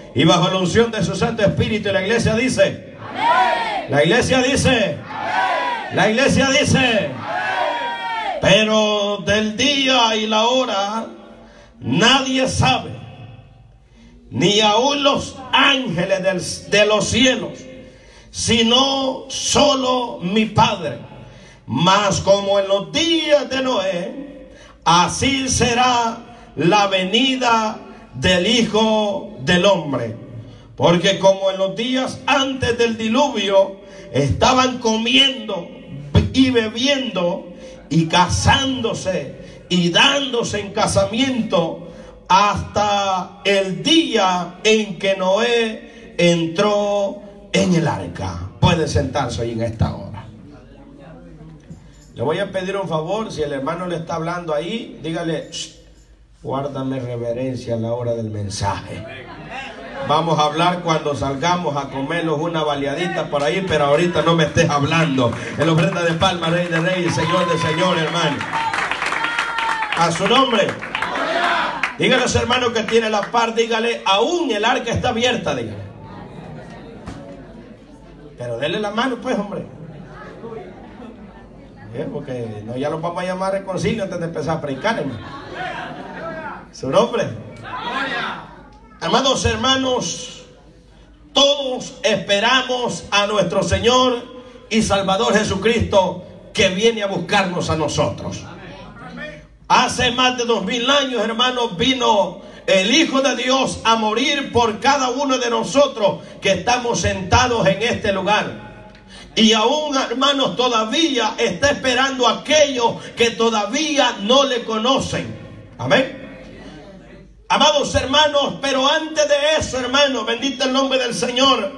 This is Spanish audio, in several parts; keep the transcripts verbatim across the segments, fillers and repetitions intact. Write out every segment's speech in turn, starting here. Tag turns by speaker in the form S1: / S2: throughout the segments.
S1: y bajo la unción de su Santo Espíritu. Y la iglesia dice, amén. La iglesia dice, amén. La iglesia dice, amén. Pero del día y la hora nadie sabe, ni aun los ángeles del, de los cielos, sino solo mi Padre. Mas como en los días de Noé, así será la venida del Hijo del Hombre. Porque como en los días antes del diluvio estaban comiendo y bebiendo y casándose y dándose en casamiento hasta el día en que Noé entró en el arca. Puede sentarse ahí en esta hora. Le voy a pedir un favor. Si el hermano le está hablando ahí, dígale, guárdame reverencia a la hora del mensaje. Vamos a hablar cuando salgamos a comernos una baleadita por ahí, pero ahorita no me estés hablando. En la ofrenda de palma, Rey de Reyes, Señor de Señor, hermano. A su nombre. Dígale a su hermano que tiene la par, dígale, aún el arca está abierta, dígale. Pero denle la mano, pues, hombre. Bien, porque no, ya lo vamos a llamar a reconcilio antes de empezar a predicar, hermano. Su nombre. Amados hermanos, todos esperamos a nuestro Señor y Salvador Jesucristo, que viene a buscarnos a nosotros. Hace más de dos mil años, hermanos, vino el Hijo de Dios a morir por cada uno de nosotros que estamos sentados en este lugar. Y aún, hermanos, todavía está esperando a aquellos que todavía no le conocen. Amén. Amados hermanos, pero antes de eso, hermanos, bendito el nombre del Señor,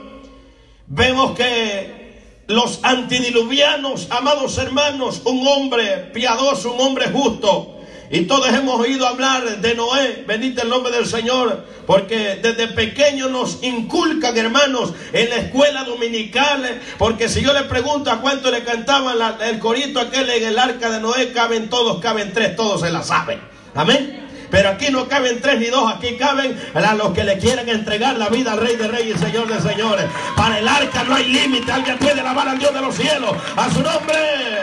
S1: vemos que los antidiluvianos, amados hermanos, un hombre piadoso, un hombre justo, y todos hemos oído hablar de Noé, bendito el nombre del Señor, porque desde pequeños nos inculcan, hermanos, en la escuela dominical, porque si yo le pregunto a cuánto le cantaban la, el corito aquel en el arca de Noé, caben todos, caben tres, todos se la saben. Amén. Pero aquí no caben tres ni dos, aquí caben a los que le quieren entregar la vida al Rey de Reyes y Señor de Señores. Para el arca no hay límite, alguien puede alabar al Dios de los cielos, a su nombre.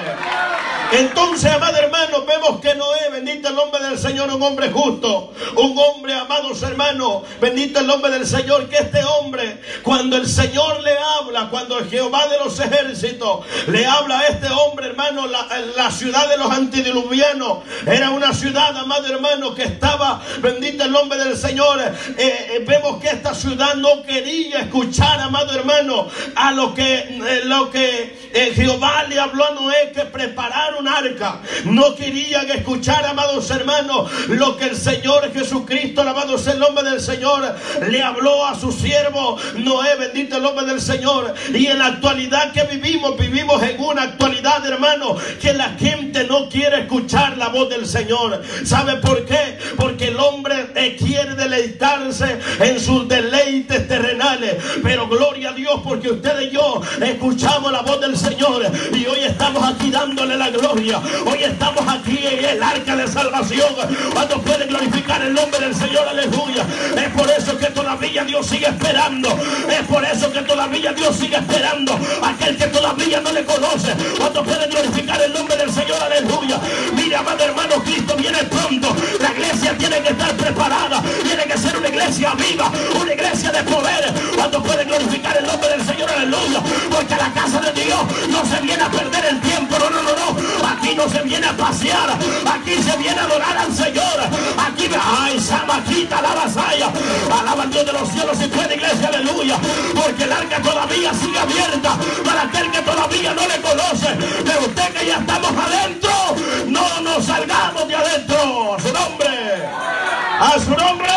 S1: Entonces, amados hermanos, vemos que Noé, bendito el nombre del Señor, un hombre justo, un hombre, amados hermanos, bendito el nombre del Señor, que este hombre, cuando el Señor le habla, cuando el Jehová de los ejércitos le habla a este hombre, hermano, la, la ciudad de los antidiluvianos era una ciudad, amado hermano, que estaba, bendito el nombre del Señor, eh, eh, vemos que esta ciudad no quería escuchar, amado hermano, a lo que, eh, lo que eh, Jehová le habló a Noé, que preparara un arca. No querían escuchar, amados hermanos, lo que el Señor Jesucristo, alabado sea el nombre del Señor, le habló a su siervo Noé, bendito el nombre del Señor. Y en la actualidad que vivimos, vivimos en una actualidad, hermano, que la gente no quiere escuchar la voz del Señor. ¿Sabe por qué? Porque el hombre eh, quiere deleitarse en sus deleites terrenales, pero gloria a Dios, porque usted y yo escuchamos la voz del Señor, y hoy estamos aquí dándole la gloria. Hoy estamos aquí en el arca de salvación. Cuando puede glorificar el nombre del Señor, aleluya. Es por eso que todavía Dios sigue esperando. Es por eso que todavía Dios sigue esperando a aquel que todavía no le conoce. Cuando puede glorificar el nombre del Señor, aleluya. Mire, amado hermano, Cristo viene pronto. La iglesia tiene que estar preparada. Tiene que ser una iglesia viva, una iglesia de poder. Cuando puede glorificar el nombre del Señor, aleluya. Porque a la casa de Dios no se viene a perder el tiempo. No, no, no, no. Aquí no se viene a pasear, aquí se viene a adorar al Señor. Aquí, ay, Samaquita, la vasalla, alaba al Dios de los cielos y puede, iglesia, aleluya. Porque el arca todavía sigue abierta para aquel que todavía no le conoce. Pero usted que ya estamos adentro, no nos salgamos de adentro. A su nombre, a su nombre.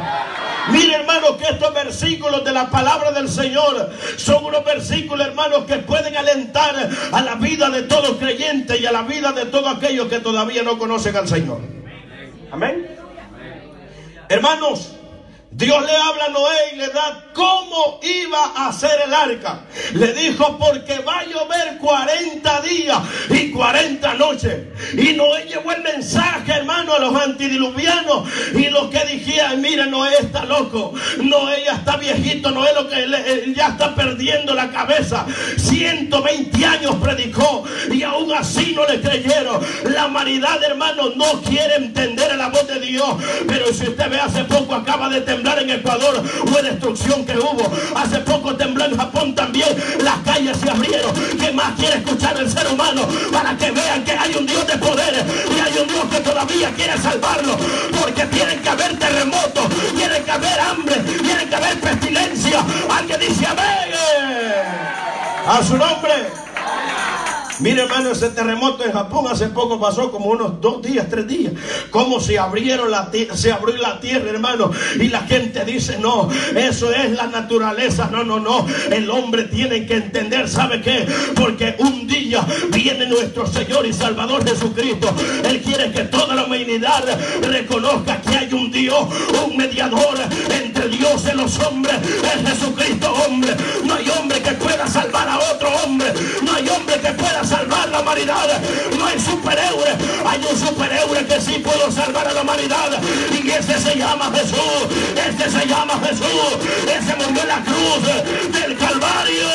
S1: Mire, hermanos, que estos versículos de la palabra del Señor son unos versículos, hermanos, que pueden alentar a la vida de todo creyente y a la vida de todos aquellos que todavía no conocen al Señor. Amén. Hermanos, Dios le habla a Noé y le da cómo iba a hacer el arca. Le dijo, porque va a llover cuarenta días y cuarenta noches. Y Noé llevó el mensaje, hermano, a los antidiluvianos. Y los que dijeron, mira, Noé está loco, Noé ya está viejito, Noé lo que le, ya está perdiendo la cabeza. ciento veinte años predicó y aún así no le creyeron. La humanidad, hermano, no quiere entender la voz de Dios. Pero si usted ve, hace poco acaba de temblar en Ecuador, fue destrucción que hubo. Hace poco tembló en Japón también, las calles se abrieron. ¿Qué más quiere escuchar el ser humano? Para que vean que hay un Dios de poder y hay un Dios que todavía quiere salvarlo. Porque tienen que haber terremotos, tiene que haber hambre, tiene que haber pestilencia. Alguien dice amén a su nombre. Mire, hermano, ese terremoto en Japón hace poco pasó, como unos dos días, tres días. Como se abrieron la se abrió la tierra, hermano. Y la gente dice, no, eso es la naturaleza. No, no, no. El hombre tiene que entender, ¿sabe qué? Porque un día viene nuestro Señor y Salvador Jesucristo. Él quiere que toda la humanidad reconozca que hay un Dios, un mediador entre Dios y los hombres. Es Jesucristo, hombre. No hay hombre que pueda salvar a otro hombre. No hay hombre que pueda salvar la humanidad. No hay superhéroe. Hay un superhéroe que sí puede salvar a la humanidad, y ese se llama Jesús. Este se llama Jesús. Ese murió en la cruz del Calvario.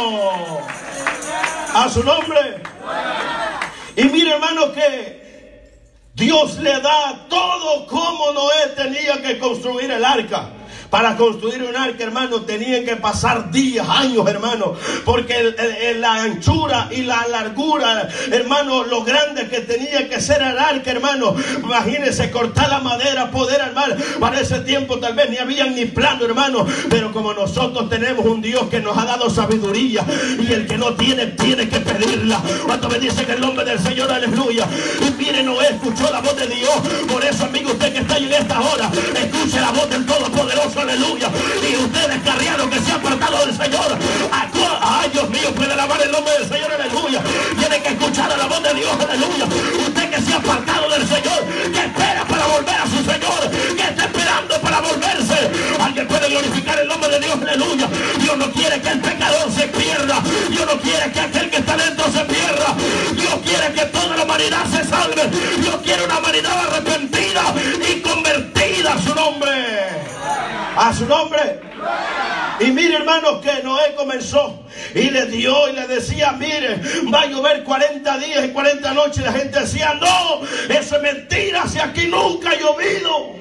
S1: A su nombre. Y mire, hermano, que Dios le da todo como Noé tenía que construir el arca. Para construir un arca, hermano, tenían que pasar días, años, hermano. Porque el, el, la anchura y la largura, hermano, lo grande que tenía que ser el arca, hermano. Imagínense, cortar la madera, poder armar. Para ese tiempo tal vez ni habían ni plano, hermano. Pero como nosotros tenemos un Dios que nos ha dado sabiduría, y el que no tiene, tiene que pedirla. Cuando me dicen el nombre del Señor, aleluya. Y mire, Noé escuchó la voz de Dios. Por eso, amigo, usted que está ahí en esta hora, escuche la voz del Todopoderoso. Aleluya. Y usted descarriado que se ha apartado del Señor, ay, Dios mío, puede alabar el nombre del Señor, aleluya. Tiene que escuchar a la voz de Dios, aleluya. Usted que se ha apartado del Señor, que espera para volver a su Señor, que está esperando para volverse. Alguien puede glorificar el nombre de Dios, aleluya. Dios no quiere que el pecador se pierda. Dios no quiere que aquel que está dentro se pierda. Dios quiere que toda la humanidad se salve. Dios quiere una humanidad arrepentida y convertida a su nombre. A su nombre. Y mire, hermanos, que Noé comenzó y le dio y le decía, mire, va a llover cuarenta días y cuarenta noches. Y la gente decía, no, eso es mentira, si aquí nunca ha llovido.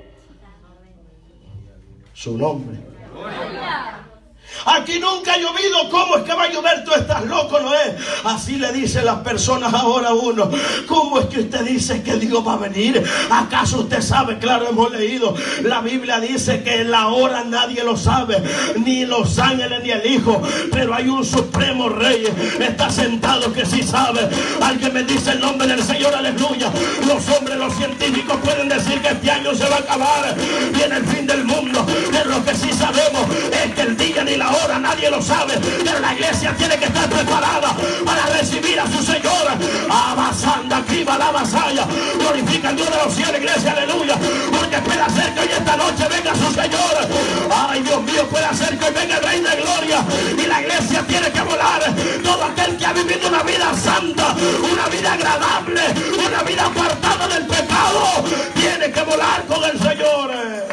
S1: Su nombre. Aquí nunca ha llovido, ¿cómo es que va a llover? Tú estás loco, Noé. Así le dicen las personas ahora a uno. ¿Cómo es que usted dice que Dios va a venir? ¿Acaso usted sabe? Claro, hemos leído. La Biblia dice que la hora nadie lo sabe, ni los ángeles ni el Hijo. Pero hay un supremo rey, está sentado, que sí sabe. Alguien me dice el nombre del Señor, aleluya. Los hombres, los científicos pueden decir que este año se va a acabar, viene el fin del mundo. Pero lo que sí sabemos es que el día ni la hora nadie lo sabe, pero la iglesia tiene que estar preparada para recibir a su Señor. Abasanda, criba la vasalla. Glorifica al Dios de los cielos, iglesia, aleluya. Porque puede ser que hoy esta noche venga su Señor. Ay, Dios mío, puede ser que hoy venga el Rey de Gloria. Y la iglesia tiene que volar. Todo aquel que ha vivido una vida santa, una vida agradable, una vida apartada del pecado, tiene que volar con el Señor.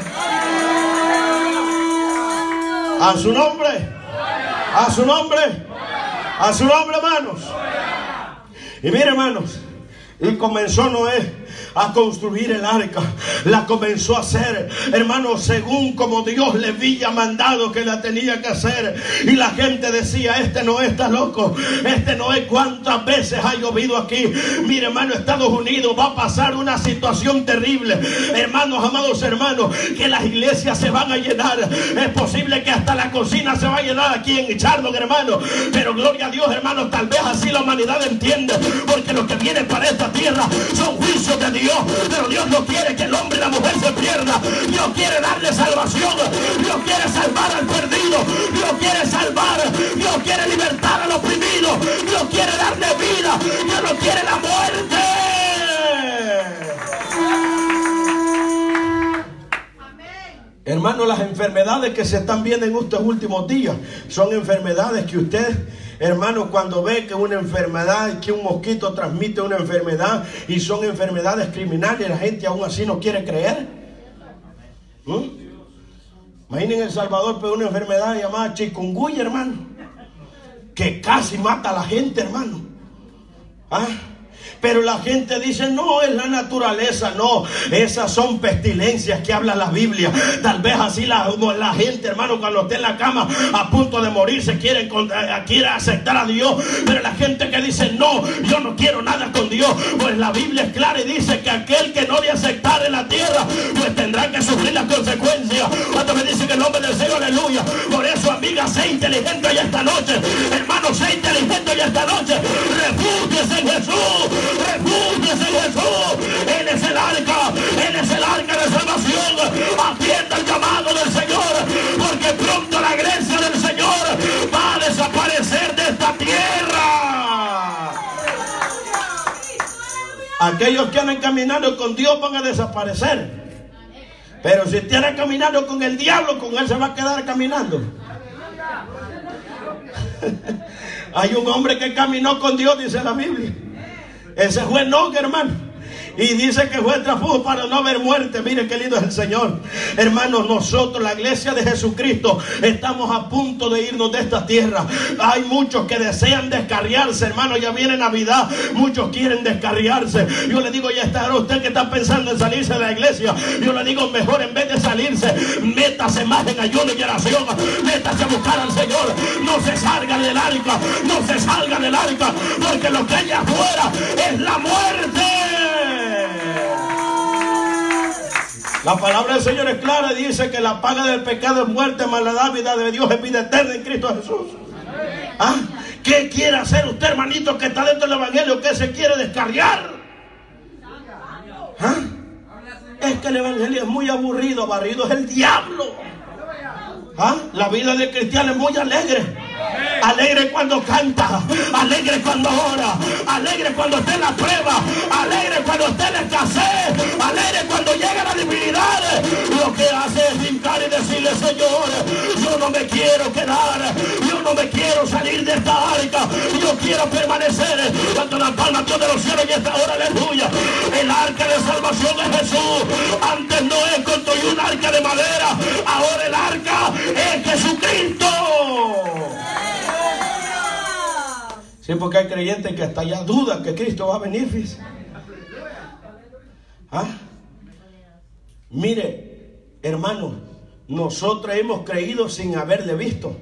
S1: A su nombre. A su nombre. A su nombre, hermanos. Y mire, hermanos, y comenzó Noé a construir el arca. La comenzó a hacer, hermanos, según como Dios le había mandado que la tenía que hacer. Y la gente decía, este Noé está loco, este Noé, ¿cuántas veces ha llovido aquí? Mire, hermano, Estados Unidos va a pasar una situación terrible, hermanos, amados hermanos, que las iglesias se van a llenar. Es posible que hasta la cocina se va a llenar aquí en Charlotte, hermano. Pero gloria a Dios, hermanos, tal vez así la humanidad entiende, porque lo que viene para esta tierra son juicios de Dios. Dios, pero Dios no quiere que el hombre y la mujer se pierda. Dios quiere darle salvación. Dios quiere salvar al perdido. Dios quiere salvar. Dios quiere libertar al oprimido. Dios quiere darle vida. Dios no quiere la muerte. Hermano, las enfermedades que se están viendo en estos últimos días son enfermedades que usted, hermano, cuando ve que una enfermedad, que un mosquito transmite una enfermedad y son enfermedades criminales, la gente aún así no quiere creer. ¿Mm? Imaginen El Salvador, pero una enfermedad llamada chikungunya, hermano, que casi mata a la gente, hermano. ¿Ah? Pero la gente dice, no, es la naturaleza. No, esas son pestilencias que habla la Biblia. Tal vez así la, la gente, hermano, cuando esté en la cama a punto de morir, se quiere, quiere aceptar a Dios. Pero la gente que dice, no, yo no quiero nada con Dios, pues la Biblia es clara y dice que aquel que no le aceptare en la tierra, pues tendrá que sufrir las consecuencias. Cuando me dice que el nombre del Señor, aleluya. Por eso, amiga, sé inteligente ya esta noche. Hermano, sé inteligente ya esta noche. Refúgiese en Jesús. Refúgiese en Jesús. Él es el arca, Él es el arca de salvación. Atienda el llamado del Señor, porque pronto la gracia del Señor va a desaparecer de esta tierra. Aquellos que andan caminando con Dios van a desaparecer. Pero si usted anda caminando con el diablo, con él se va a quedar caminando. Hay un hombre que caminó con Dios, dice la Biblia. Ese fue Enoc, hermano. Y dice que fue tráfugo para no haber muerte. Mire qué lindo es el Señor. Hermanos, nosotros, la iglesia de Jesucristo, estamos a punto de irnos de esta tierra. Hay muchos que desean descarriarse, hermano. Ya viene Navidad, muchos quieren descarriarse. Yo le digo, ya está, usted que está pensando en salirse de la iglesia, yo le digo, mejor en vez de salirse, métase más en ayuno y oración. Métase a buscar al Señor. No se salga del arca, no se salga del arca, porque lo que hay afuera es la muerte. La palabra del Señor es clara y dice que la paga del pecado es muerte, mas la vida de Dios es vida eterna en Cristo Jesús. ¿Ah? ¿Qué quiere hacer usted, hermanito, que está dentro del evangelio, que se quiere descarriar? ¿Ah? Es que el evangelio es muy aburrido, barrido es el diablo. ¿Ah? La vida del cristiano es muy alegre. Alegre cuando canta, alegre cuando ora, alegre cuando esté en la prueba, alegre cuando esté en la escasez, alegre cuando llega la debilidad. Lo que hace es brincar y decirle, Señor, yo no me quiero quedar, yo no me quiero salir de esta arca, yo quiero permanecer. Cuando la palma Dios de los cielos y esta hora, aleluya. El arca de salvación es Jesús. Antes Noé construyó un arca de madera, ahora el arca es Jesucristo. Sí, porque hay creyentes que hasta ya dudan que Cristo va a venir, fíjese. ¿Ah? Mire, hermano, nosotros hemos creído sin haberle visto.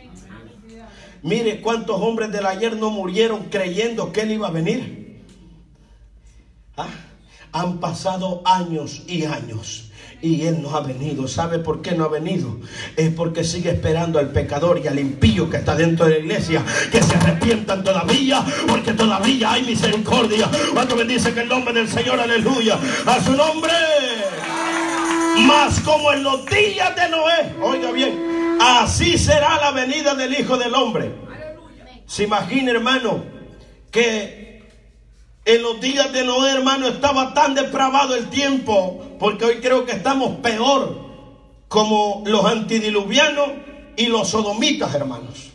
S1: Mire cuántos hombres del ayer no murieron creyendo que Él iba a venir. ¿Ah? Han pasado años y años y Él no ha venido. ¿Sabe por qué no ha venido? Es porque sigue esperando al pecador y al impío que está dentro de la iglesia, que se arrepientan todavía, porque todavía hay misericordia. Cuando bendice que el nombre del Señor, aleluya, a su nombre. Mas como en los días de Noé, oiga bien, así será la venida del Hijo del Hombre. Se imagina, hermano, que en los días de Noé, hermano, estaba tan depravado el tiempo, porque hoy creo que estamos peor como los antidiluvianos y los sodomitas, hermanos.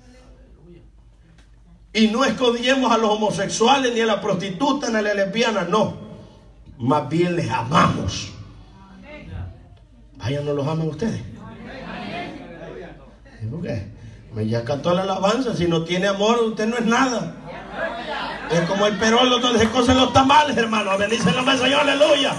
S1: Y no escondemos a los homosexuales, ni a la prostituta, ni a la lesbiana, no. Más bien les amamos. Vaya, ¿no los aman ustedes? ¿Por qué? Ya cantó la alabanza. Si no tiene amor, usted no es nada. Es como el perolo donde se cocen los tamales, hermano. Bendice el nombre del Señor, aleluya.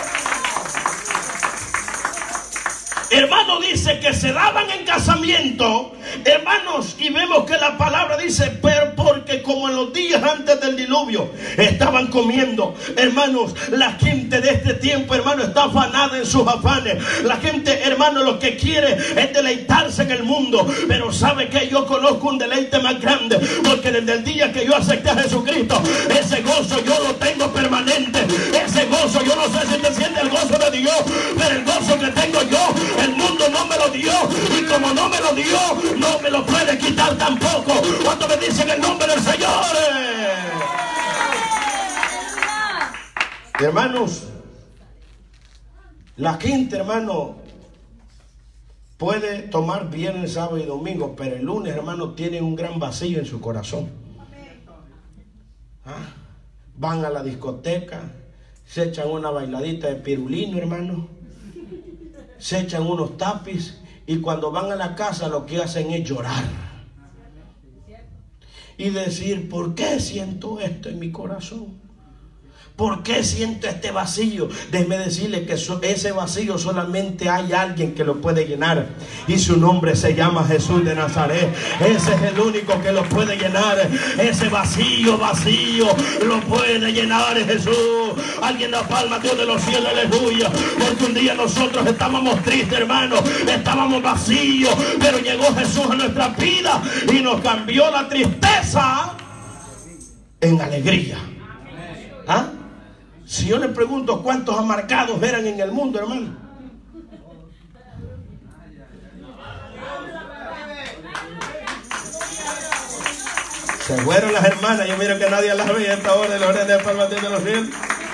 S1: Hermano, dice que se daban en casamiento, hermanos, y vemos que la palabra dice, pero porque como en los días antes del diluvio estaban comiendo, hermanos, la gente de este tiempo, hermano, está afanada en sus afanes. La gente, hermano, lo que quiere es deleitarse en el mundo, pero sabe que yo conozco un deleite más grande, porque desde el día que yo acepté a Jesucristo, ese gozo yo lo tengo permanente. Ese gozo, yo no sé si te siente el gozo de Dios, pero el gozo que tengo yo, el mundo no me lo dio, y como no me lo dio, no me lo puede quitar tampoco. Cuando me dicen el nombre del Señor, hermanos, la gente, hermano, puede tomar viernes, sábado y domingo, pero el lunes, hermano, tiene un gran vacío en su corazón. ¿Ah? Van a la discoteca, se echan una bailadita de pirulino, hermano, se echan unos tapis, y cuando van a la casa lo que hacen es llorar y decir: ¿por qué siento esto en mi corazón? ¿Por qué siento este vacío? Déjeme decirle que ese vacío solamente hay alguien que lo puede llenar, y su nombre se llama Jesús de Nazaret. Ese es el único que lo puede llenar. Ese vacío, vacío lo puede llenar Jesús. Alguien da palma a Dios de los cielos, aleluya. Porque un día nosotros estábamos tristes, hermano, estábamos vacíos, pero llegó Jesús a nuestra vida y nos cambió la tristeza en alegría. ¿Ah? Si yo le pregunto cuántos amargados eran en el mundo, hermano, se fueron las hermanas. Yo miro que nadie las ve a esta hora de la hora de palmas de los cielos.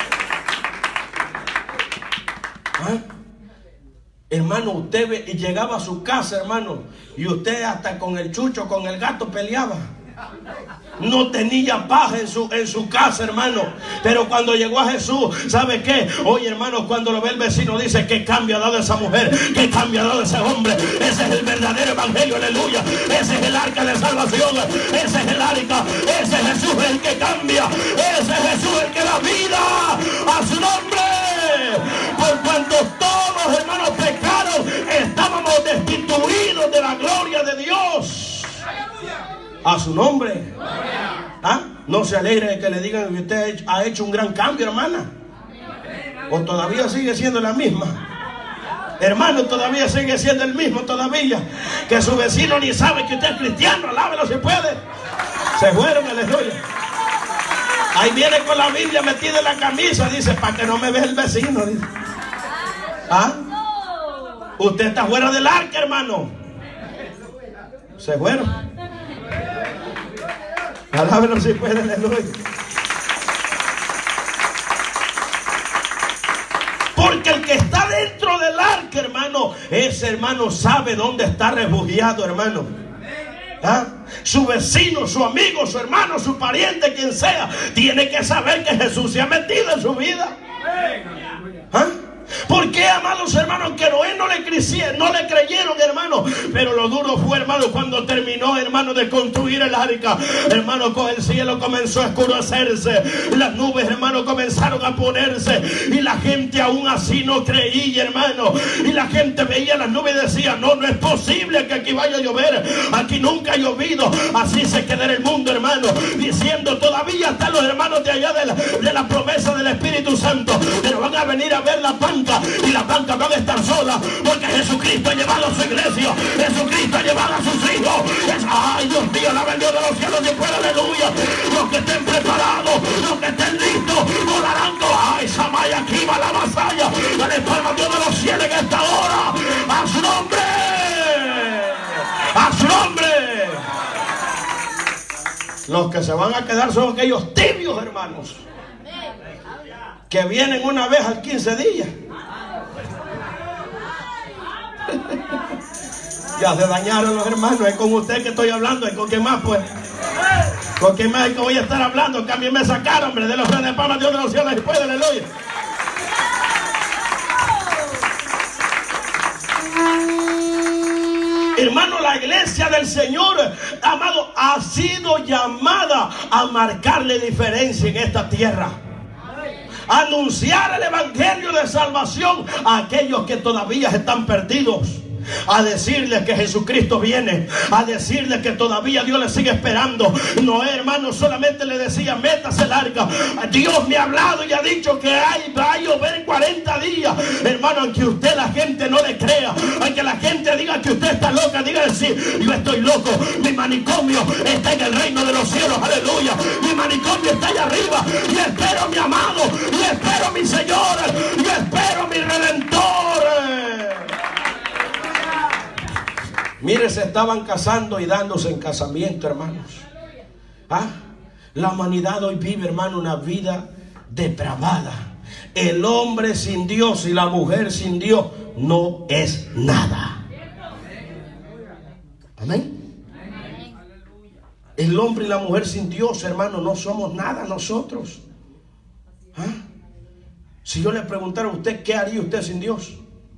S1: ¿Ah? Hermano, usted ve, y llegaba a su casa, hermano, y usted hasta con el chucho, con el gato peleaba. No tenía paz en su, en su casa, hermano. Pero cuando llegó a Jesús, ¿sabe qué? Oye, hermano, cuando lo ve el vecino, dice: ¿qué cambio ha dado esa mujer? ¿Qué cambio ha dado ese hombre? Ese es el verdadero evangelio, aleluya. Ese es el arca de salvación. Ese es el arca. Ese es Jesús el que cambia. Ese es Jesús el que da vida a su nombre. Por cuanto todos, hermanos, pecaron, estábamos destituidos de la gloria de Dios. A su nombre. ¿Ah? No se alegre de que le digan que usted ha hecho un gran cambio, hermana. O todavía sigue siendo la misma. Hermano, todavía sigue siendo el mismo todavía. Que su vecino ni sabe que usted es cristiano. Alábelo si puede. Se fueron, aleluya. Ahí viene con la Biblia metida en la camisa. Dice: para que no me vea el vecino. Dice. ¿Ah? Usted está fuera del arca, hermano. Se fueron. Alábelo si puede, aleluya. Porque el que está dentro del arca, hermano, ese hermano sabe dónde está refugiado, hermano. ¿Ah? Su vecino, su amigo, su hermano, su pariente, quien sea, tiene que saber que Jesús se ha metido en su vida. ¿Ah? ¿Por qué, amados hermanos, que Noé no le creyeron, no le creyeron, hermano? Pero lo duro fue, hermano, cuando terminó, hermano, de construir el arca, hermano, con el cielo comenzó a oscurecerse, las nubes, hermano, comenzaron a ponerse, y la gente aún así no creía, hermano, y la gente veía las nubes y decía: no, no es posible que aquí vaya a llover, aquí nunca ha llovido. Así se queda en el mundo, hermano, diciendo: todavía están los hermanos de allá de la, de la promesa del Espíritu Santo, pero van a venir a ver la banca, y las bancas van a estar solas, porque Jesucristo ha llevado a su iglesia, Jesucristo ha llevado a sus hijos. Es, ay, Dios mío, la verdad de los cielos, si puede, aleluya. Los que estén preparados, los que estén listos, volarán. Ay, Samaya, aquí va la vasalla. Dale palma a Dios de los cielos en esta hora. A su nombre, a su nombre. Los que se van a quedar son aquellos tibios, hermanos, que vienen una vez al quince días. Ya se dañaron los hermanos. Es con usted que estoy hablando. Es con quien más, pues. Con quien más es que voy a estar hablando. Que a mí me sacaron, hombre, de los grandes palmas, Dios de los cielos, y puede, aleluya. Hermano, la iglesia del Señor, amado, ha sido llamada a marcarle diferencia en esta tierra. Anunciar el evangelio de salvación a aquellos que todavía están perdidos. A decirles que Jesucristo viene, a decirles que todavía Dios les sigue esperando. Noé, hermano, solamente le decía: métase el arca. Dios me ha hablado y ha dicho que hay, va a llover cuarenta días. Hermano, aunque usted, la gente no le crea, aunque la gente diga que usted está loca, diga: sí, yo estoy loco. Mi manicomio está en el reino de los cielos, aleluya. Mi manicomio está allá arriba. Yo espero a mi amado, yo espero a mi Señor, yo espero a mi Redentor. Mire, se estaban casando y dándose en casamiento, hermanos. ¿Ah? La humanidad hoy vive, hermano, una vida depravada. El hombre sin Dios y la mujer sin Dios no es nada. Amén. El hombre y la mujer sin Dios, hermano, no somos nada nosotros. ¿Ah? Si yo le preguntara a usted, ¿qué haría usted sin Dios?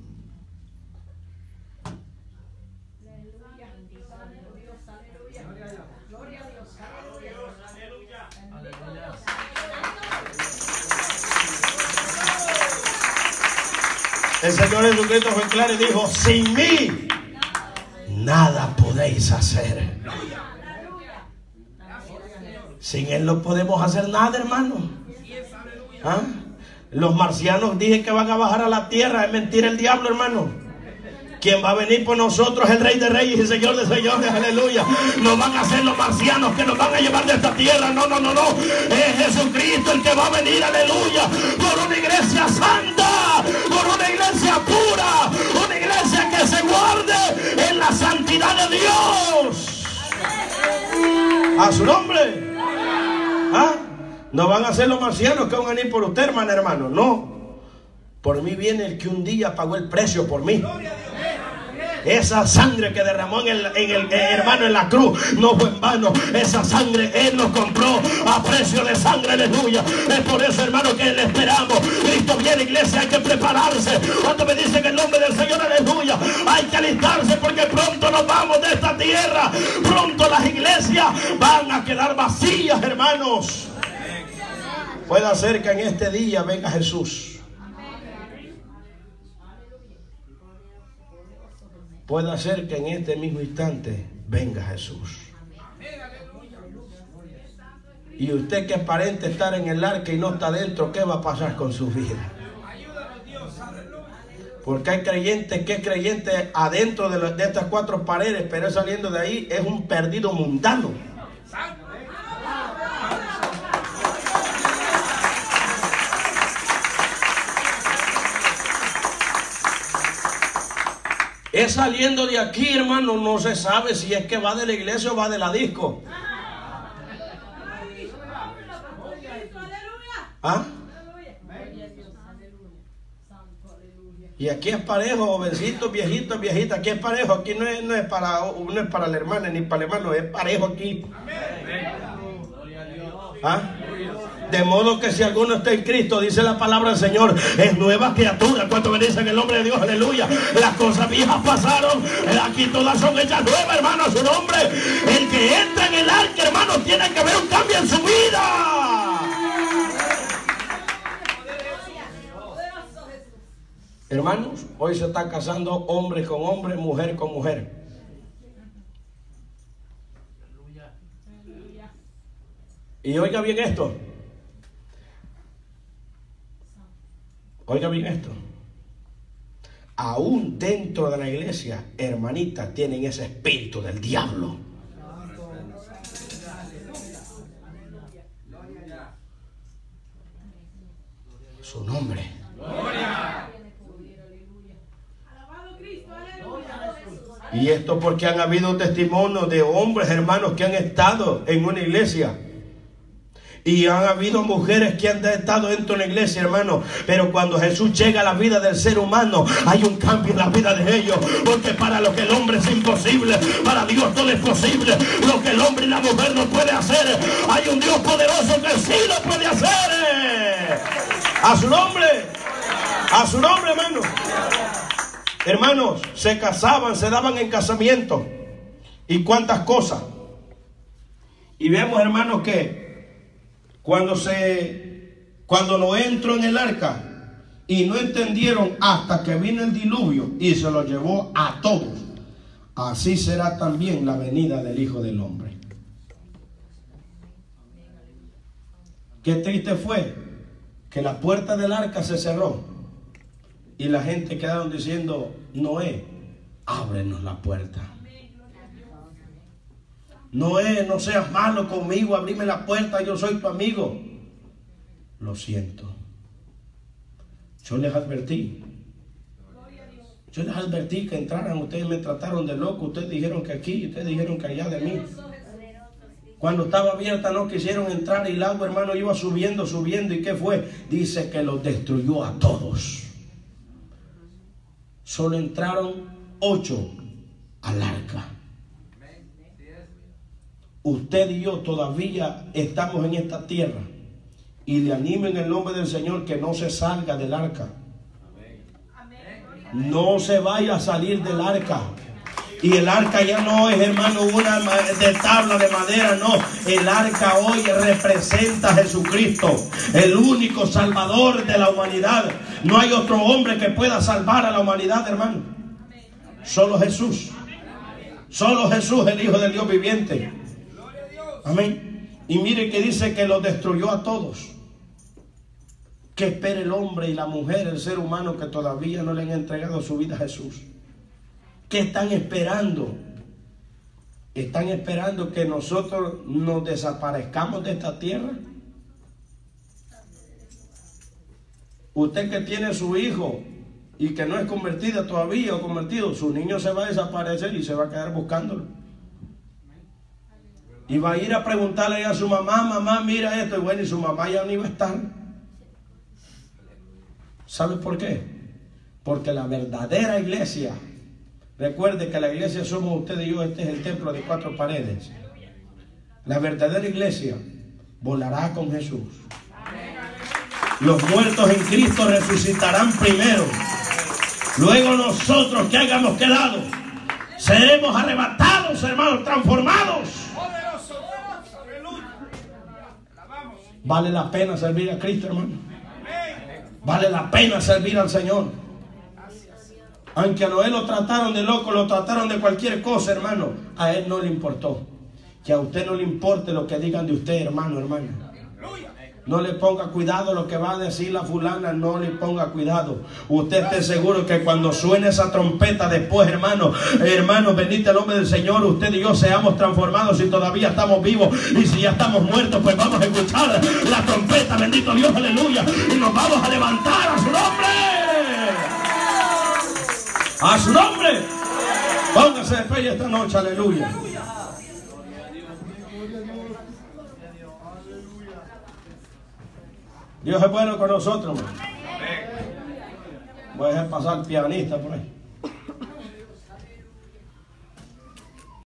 S1: El Señor Jesucristo fue claro y dijo: sin mí nada podéis hacer. Sin Él no podemos hacer nada, hermano. ¿Ah? Los marcianos dije que van a bajar a la tierra. Es mentira el diablo, hermano. Quien va a venir por nosotros es el Rey de Reyes y Señor de Señores. Aleluya. No van a ser los marcianos que nos van a llevar de esta tierra. No, no, no, no. Es Jesucristo el que va a venir. Aleluya. Por una iglesia santa. Por una iglesia pura. Una iglesia que se guarde en la santidad de Dios. A su nombre. ¿Ah? No van a ser los marcianos que van a venir por usted, hermano, hermano. No. Por mí viene el que un día pagó el precio por mí. Esa sangre que derramó en el, en el eh, hermano en la cruz no fue en vano. Esa sangre Él nos compró a precio de sangre. Aleluya. Es por eso, hermano, que le esperamos. Cristo viene, iglesia, hay que prepararse. Cuando me dicen el nombre del Señor, aleluya, hay que alistarse porque pronto nos vamos de esta tierra. Pronto las iglesias van a quedar vacías, hermanos. Puede ser que en este día venga Jesús. Puede ser que en este mismo instante venga Jesús. Y usted que aparente estar en el arca y no está dentro, ¿qué va a pasar con su vida? Porque hay creyentes que es creyente adentro de, de estas cuatro paredes, pero saliendo de ahí es un perdido mundano. Es saliendo de aquí, hermano, no se sabe si es que va de la iglesia o va de la disco. ¿Ah? Y aquí es parejo, jovencitos, viejitos, viejitas. Aquí es parejo, aquí no es, no es para no es para la hermana ni para el hermano, es parejo aquí. ¿Ah? De modo que si alguno está en Cristo, dice la palabra del Señor, es nueva criatura. Cuando bendice en el nombre de Dios, aleluya. Las cosas viejas pasaron, aquí todas son hechas nuevas, hermano, a su nombre. El que entra en el arca, hermano, tiene que ver un cambio en su vida. Hermanos, hoy se está casando hombre con hombre, mujer con mujer. Y oiga bien esto. Oiga bien esto. Aún dentro de la iglesia, hermanitas, tienen ese espíritu del diablo. Su nombre. Y esto porque han habido testimonios de hombres, hermanos, que han estado en una iglesia. Y han habido mujeres que han estado dentro de la iglesia, hermano. Pero cuando Jesús llega a la vida del ser humano, hay un cambio en la vida de ellos. Porque para lo que el hombre es imposible, para Dios todo es posible. Lo que el hombre y la mujer no puede hacer, hay un Dios poderoso que sí lo puede hacer. A su nombre. A su nombre, hermano. Hermanos, se casaban, se daban en casamiento. Y cuántas cosas. Y vemos, hermanos, que Cuando se, cuando no entró en el arca y no entendieron hasta que vino el diluvio y se lo llevó a todos, así será también la venida del Hijo del Hombre. Qué triste fue que la puerta del arca se cerró y la gente quedaron diciendo: Noé, ábrenos la puerta. Noé, no seas malo conmigo, abrime la puerta, yo soy tu amigo. Lo siento. Yo les advertí. Yo les advertí que entraran. Ustedes me trataron de loco. Ustedes dijeron que aquí, ustedes dijeron que allá de mí. Cuando estaba abierta no quisieron entrar y el agua, hermano, iba subiendo, subiendo. ¿Y qué fue? Dice que los destruyó a todos. Solo entraron ocho al arca. usted y yo todavía estamos en esta tierra, y le animo en el nombre del Señor que no se salga del arca. No se vaya a salir del arca. Y el arca ya no es, hermano, una de tabla de madera, no. El arca hoy representa a Jesucristo, el único salvador de la humanidad. No hay otro hombre que pueda salvar a la humanidad, hermano. Solo Jesús. Solo Jesús, el Hijo del Dios viviente. Amén. Y mire que dice que los destruyó a todos. ¿Qué espera el hombre y la mujer, el ser humano, que todavía no le han entregado su vida a Jesús? ¿Qué están esperando? ¿Están esperando que nosotros nos desaparezcamos de esta tierra? Usted que tiene su hijo y que no es convertido todavía o convertido, su niño se va a desaparecer y se va a quedar buscándolo. Y va a ir a preguntarle a su mamá, mamá, mira esto, y bueno, y su mamá ya no iba a estar. ¿Sabe por qué? Porque la verdadera iglesia, recuerde que la iglesia somos usted y yo, este es el templo de cuatro paredes. La verdadera iglesia volará con Jesús. Los muertos en Cristo resucitarán primero. Luego nosotros que hayamos quedado seremos arrebatados, hermanos, transformados. Vale la pena servir a Cristo, hermano. Vale la pena servir al Señor. Aunque a Noé lo trataron de loco, lo trataron de cualquier cosa, hermano, a él no le importó. Que a usted no le importe lo que digan de usted, hermano, hermana. No le ponga cuidado lo que va a decir la fulana, no le ponga cuidado. Usted esté seguro que cuando suene esa trompeta después, hermano, hermano, bendito el nombre del Señor, usted y yo seamos transformados si todavía estamos vivos. Y si ya estamos muertos, pues vamos a escuchar la trompeta, bendito Dios, aleluya. Y nos vamos a levantar a su nombre. A su nombre. Póngase de pie esta noche, aleluya. Dios es bueno con nosotros. Voy a dejar pasar el pianista por ahí.